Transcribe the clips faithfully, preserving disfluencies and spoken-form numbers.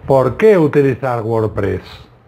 ¿Por qué utilizar WordPress?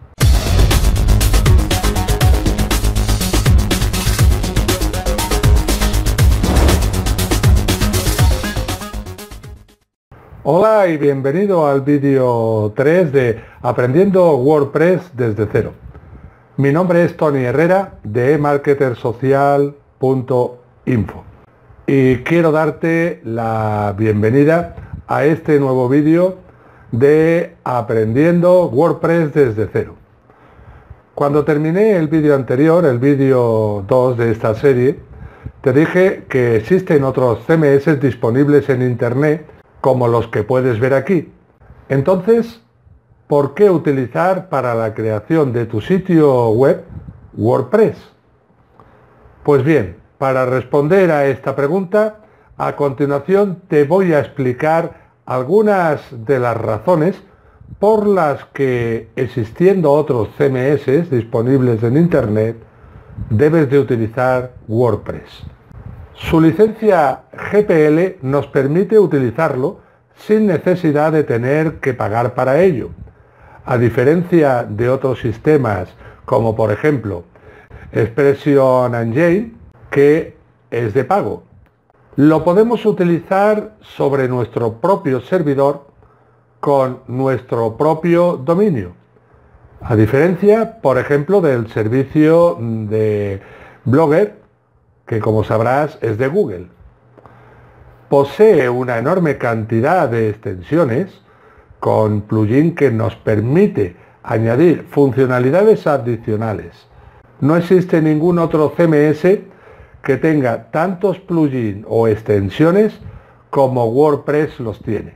Hola y bienvenido al vídeo tres de Aprendiendo WordPress desde cero. Mi nombre es Tony Herrera de e marketer social punto info y quiero darte la bienvenida a este nuevo vídeo de Aprendiendo WordPress desde cero. Cuando terminé el vídeo anterior, el vídeo dos de esta serie, te dije que existen otros C M S disponibles en internet como los que puedes ver aquí. Entonces, ¿por qué utilizar para la creación de tu sitio web WordPress? Pues bien, para responder a esta pregunta, a continuación te voy a explicar algunas de las razones por las que, existiendo otros C M S disponibles en internet, debes de utilizar WordPress. Su licencia G P L nos permite utilizarlo sin necesidad de tener que pagar para ello, a diferencia de otros sistemas como por ejemplo Expression Engine, que es de pago. Lo podemos utilizar sobre nuestro propio servidor con nuestro propio dominio, a diferencia por ejemplo del servicio de Blogger, que como sabrás es de Google. Posee una enorme cantidad de extensiones con plugin que nos permite añadir funcionalidades adicionales. No existe ningún otro C M S que tenga tantos plugins o extensiones como WordPress los tiene.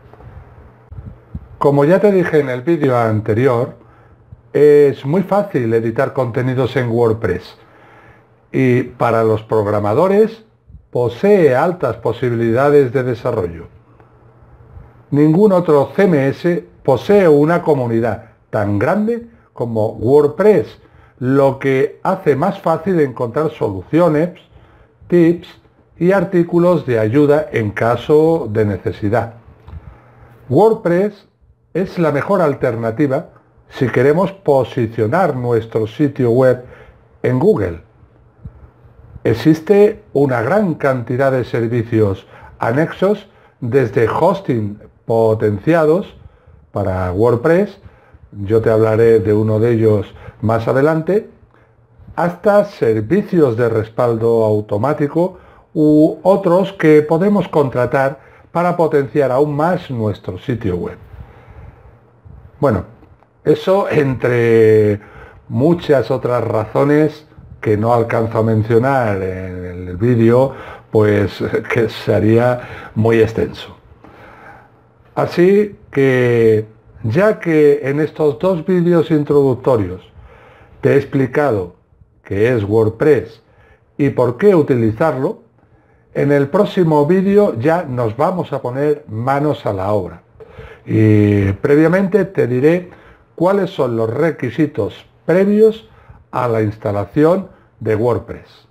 Como ya te dije en el vídeo anterior, es muy fácil editar contenidos en WordPress y para los programadores posee altas posibilidades de desarrollo. Ningún otro C M S posee una comunidad tan grande como WordPress, lo que hace más fácil encontrar soluciones, tips y artículos de ayuda en caso de necesidad. WordPress es la mejor alternativa si queremos posicionar nuestro sitio web en Google. Existe una gran cantidad de servicios anexos, desde hosting potenciados para WordPress, yo te hablaré de uno de ellos más adelante, hasta servicios de respaldo automático u otros que podemos contratar para potenciar aún más nuestro sitio web. Bueno, eso entre muchas otras razones que no alcanzo a mencionar en el vídeo, pues que sería muy extenso. Así que, ya que en estos dos vídeos introductorios te he explicado qué es WordPress y por qué utilizarlo, en el próximo vídeo ya nos vamos a poner manos a la obra. Y previamente te diré cuáles son los requisitos previos a la instalación de WordPress.